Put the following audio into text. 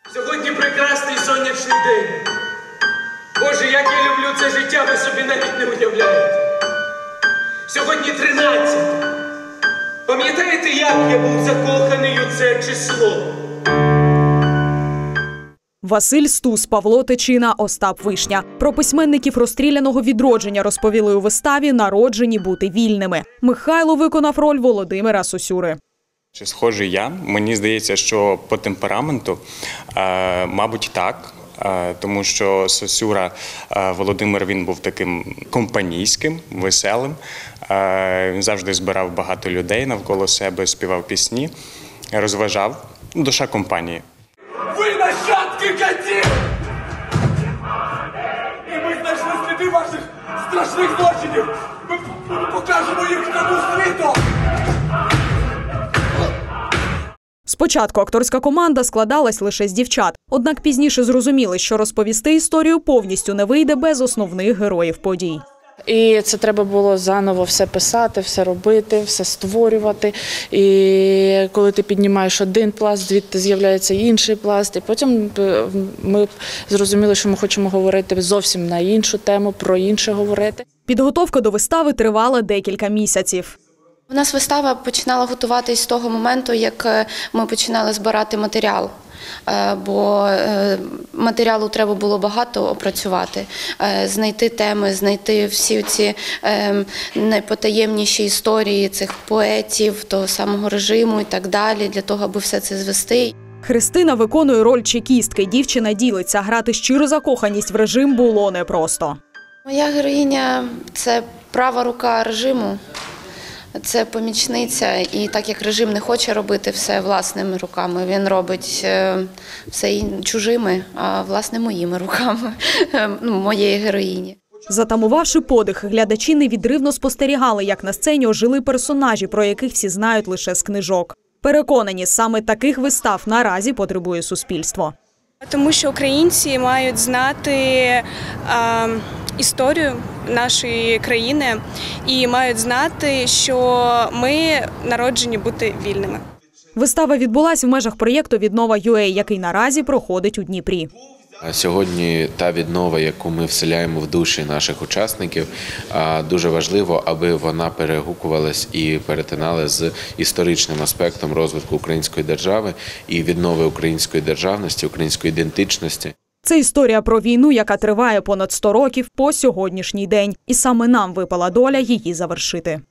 Сьогодні прекрасний сонячний день. Боже, як я люблю це життя, ви собі навіть не уявляєте. Сьогодні 13. Пам'ятаєте, як я був закоханий у це число? Василь Стус, Павло Тичина, Остап Вишня. Про письменників розстріляного відродження розповіли у виставі «Народжені бути вільними». Михайло виконав роль Володимира Сосюри. Чи схожий я? Мені здається, що по темпераменту, мабуть, так. Тому що Сосюра Володимир, він був таким компанійським, веселим. Він завжди збирав багато людей навколо себе, співав пісні, розважав. Душа компанії. Ви нащадки катів! І ми знайшли сліди ваших страшних злочинів! Ми покажемо їх всьому світу! Спочатку акторська команда складалась лише з дівчат. Однак пізніше зрозуміли, що розповісти історію повністю не вийде без основних героїв подій. І це треба було заново все писати, все робити, все створювати. І коли ти піднімаєш один пласт, звідти з'являється інший пласт. І потім ми зрозуміли, що ми хочемо говорити зовсім на іншу тему, про інше говорити. Підготовка до вистави тривала декілька місяців. У нас вистава починала готуватись з того моменту, як ми починали збирати матеріал. Бо матеріалу треба було багато опрацювати, знайти теми, знайти всі ці найпотаємніші історії цих поетів, того самого режиму і так далі, для того, аби все це звести. Христина виконує роль чекістки. Дівчина ділиться. Грати щиру закоханість в режим було непросто. Моя героїня – це права рука режиму. Це помічниця, і так як режим не хоче робити все власними руками, він робить все чужими, а власне моїми руками, моєї героїні. Затамувавши подих, глядачі невідривно спостерігали, як на сцені ожили персонажі, про яких всі знають лише з книжок. Переконані, саме таких вистав наразі потребує суспільство. Тому що українці мають знати історію нашої країни і мають знати, що ми народжені бути вільними. Вистава відбулась в межах проєкту «Віднова.UA», який наразі проходить у Дніпрі. Сьогодні та віднова, яку ми вселяємо в душі наших учасників, дуже важливо, аби вона перегукувалась і перетинала з історичним аспектом розвитку української держави і віднови української державності, української ідентичності. Це історія про війну, яка триває понад 100 років по сьогоднішній день. І саме нам випала доля її завершити.